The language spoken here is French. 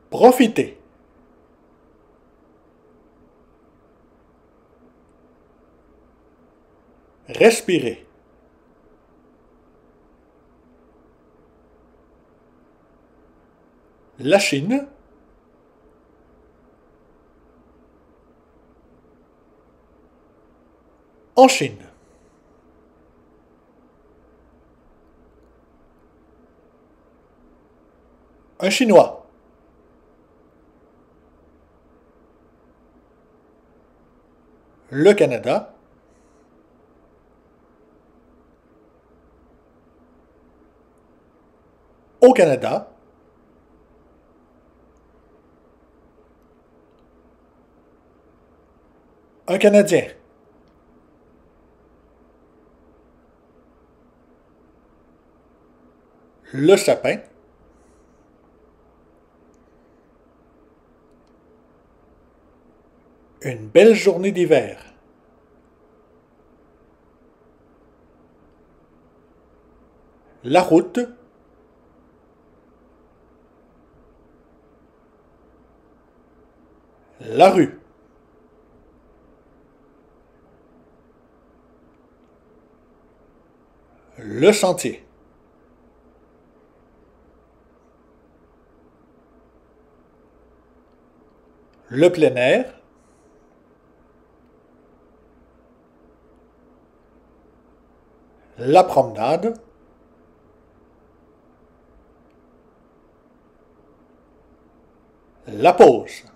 Profiter. Respirer. La Chine. En Chine. Un Chinois. Le Canada. Au Canada. Un Canadien. Le sapin. Une belle journée d'hiver. La route. La rue. Le sentier. Le plein air. La promenade. La pause.